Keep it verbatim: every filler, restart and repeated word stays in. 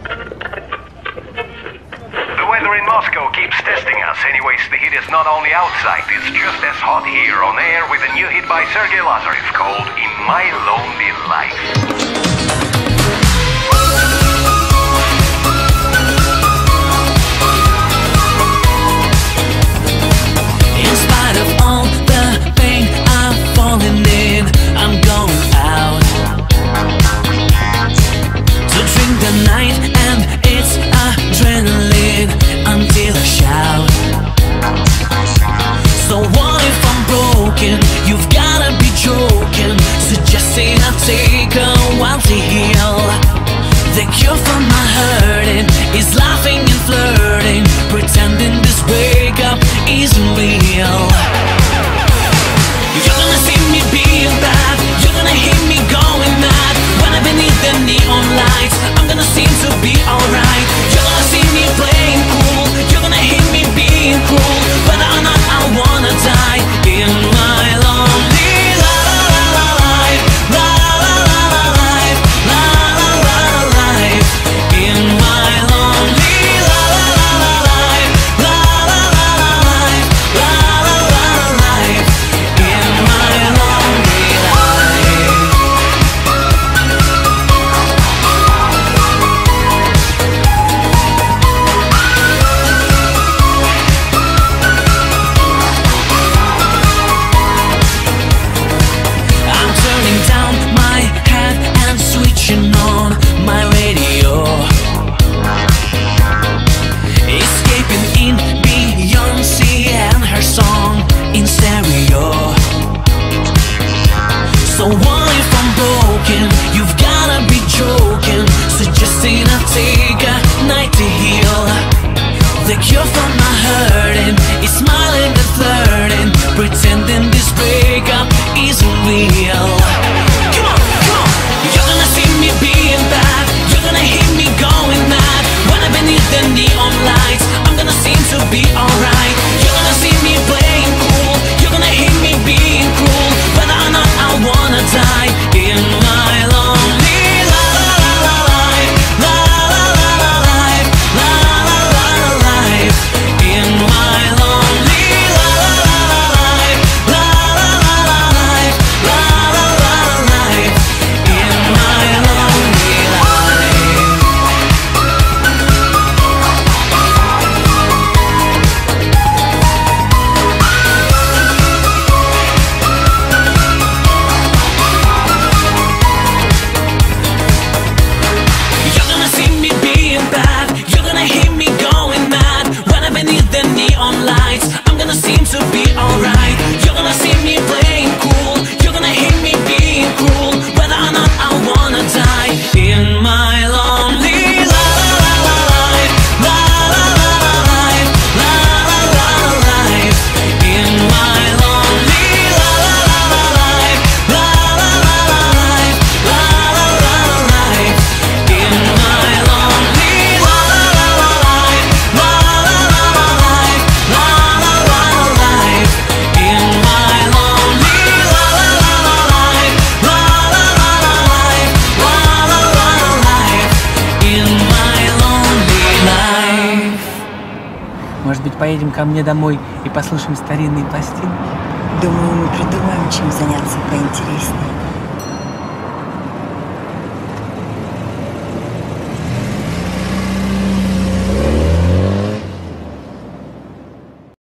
The weather in Moscow keeps testing us. Anyways, the heat is not only outside, it's just as hot here on air with a new hit by Sergei Lazarev called In My Lonely Life. Of all the pain I've fallen in, I'm going out to drink the night, and it's adrenaline until I shout. So what if I'm broken? You've gotta be joking, suggesting I take a while to heal. The cure for my hurting is laughing and flirting, pretending this breakup isn't real. You're gonna see me being bad, you're gonna hear me going mad. When I'm beneath the neon lights, I'm gonna seem to be alright. You're gonna see me playing cool, you're gonna hear me being cruel. Whether or not I wanna die in my lonely life, la la la la life, la la la la life. In my lonely la la la la life, la la la la life, la la la la life. In my lonely life. I'm turning down my head and switching on my radio, escaping in Beyonce and her song in stereo. So what if I'm broken? You've gotta be joking, suggesting I take a night to heal. The cure for my hurting is smiling and flirting, pretending this breakup isn't real. Come on, come on. You're gonna see me being bad, you're gonna hear me going mad. When I'm beneath the neon lights, I'm gonna seem to be alright. You're gonna see me playing cool, you're gonna hear me being cruel. Whether or not I wanna die in my lonely la la la la life, la la la la life, la la la la life. In my lonely la la la la life, la la la la life, la la la la life. In my lonely life. You're gonna see me being bad, you're gonna hear me going mad. When I'm beneath the neon lights, I'm gonna seem to be alright. You're gonna see me playing cool, you're gonna hear me being cruel. Whether or not I wanna die in my lonely la la la la life, la la la la life, la la la la life. In my lonely la la la la life, la la la la life, la la la la life. In my lonely la la la la life, la la la la life, la la la la life. In my lonely la la la la life, la la la la life, la la la la life. In my lonely life. Может быть, поедем ко мне домой и послушаем старинные пластинки? Думаю, мы придумаем, чем заняться поинтереснее.